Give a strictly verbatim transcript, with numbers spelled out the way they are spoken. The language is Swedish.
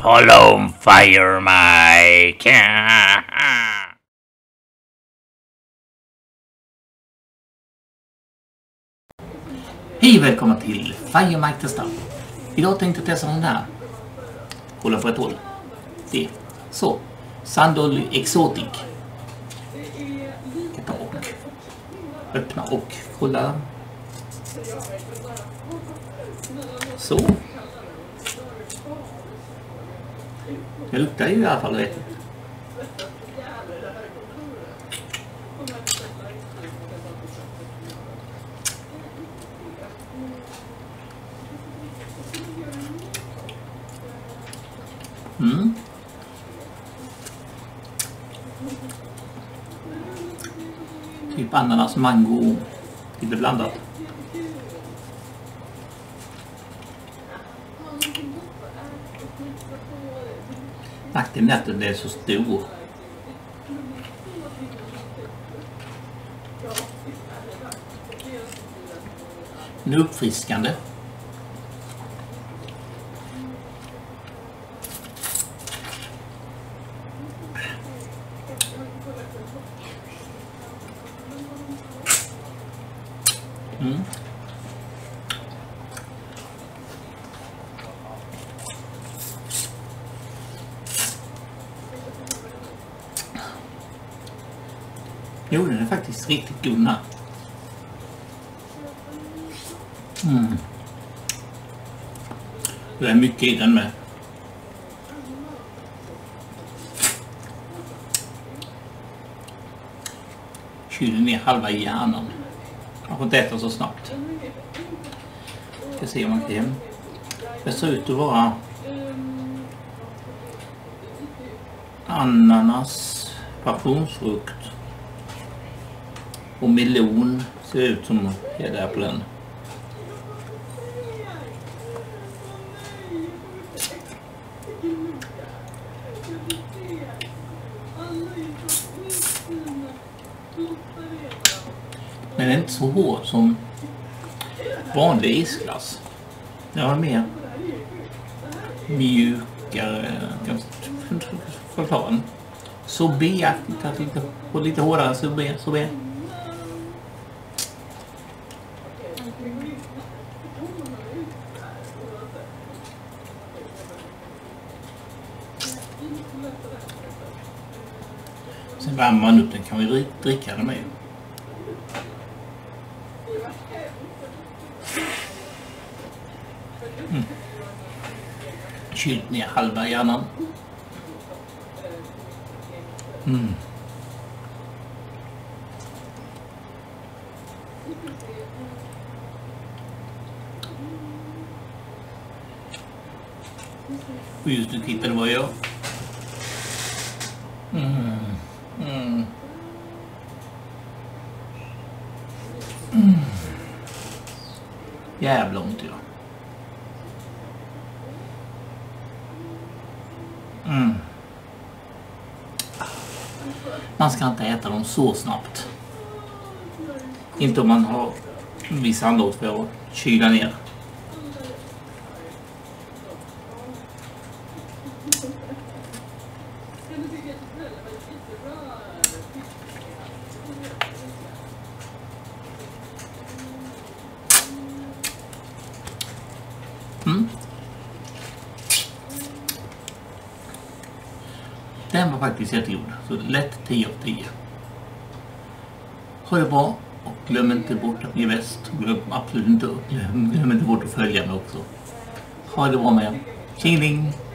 Follow Fire Mike. Hej och välkomna till Fire Mike testar. Idag tänkte jag testa den där. Kolla på ett håll. Se. Så. Sandolly Exotic. Öppna och. Öppna och kolla. Så. Det luktar ju i alla fall rätt. Mm. Typ ananas, mango, lite blandat. Nackdelen är att den är så stor. Den är uppfriskande. Mm. Jo, den är faktiskt riktigt god här. Mm. Det är mycket i den med. Kyler ner halva hjärnan. Man får inte äta så snabbt. Jag ska se om man kan. Det ser ut att vara ananas, passionsfrukt och melon ser ut som är där på den. Men den är inte så hård som vanlig isglass. Den var mer mjukare. Jag kan förklara den. Sorbet-aktigt, lite, och lite hårdare sorbet. sorbet. Sen värmer man upp den, kan vi dricka den med. Mm. Kylt ner halva hjärnan. Mm. Och just nu tittar du vad jag gör. Mm. Mm. Mm. Jävla ont jag. Mm. Man ska inte äta dem så snabbt. Inte om man har vissa andra för att kyla ner. Mm. Den var faktiskt jättegod. Så lätt tio av tio. Ha det bra. Och glöm inte bort att ni är väst. Glöm absolut inte, glöm, glöm inte bort att följa mig också. Ha det bra med er. Tjingeling!